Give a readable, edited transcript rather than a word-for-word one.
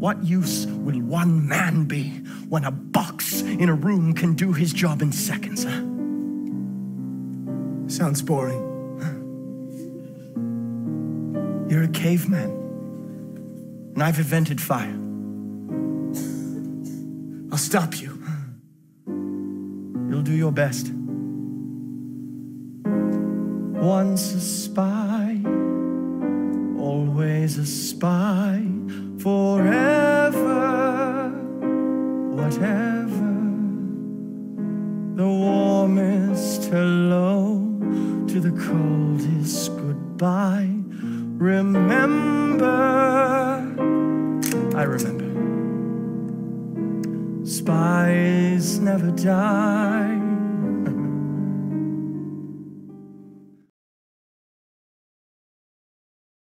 What use will one man be when a box in a room can do his job in seconds, huh? Sounds boring. You're a caveman, and I've invented fire. I'll stop you. You'll do your best. Once a spy, always a spy, forever, whatever. The warmest hello to the coldest goodbye. Remember, I remember. Spies never die.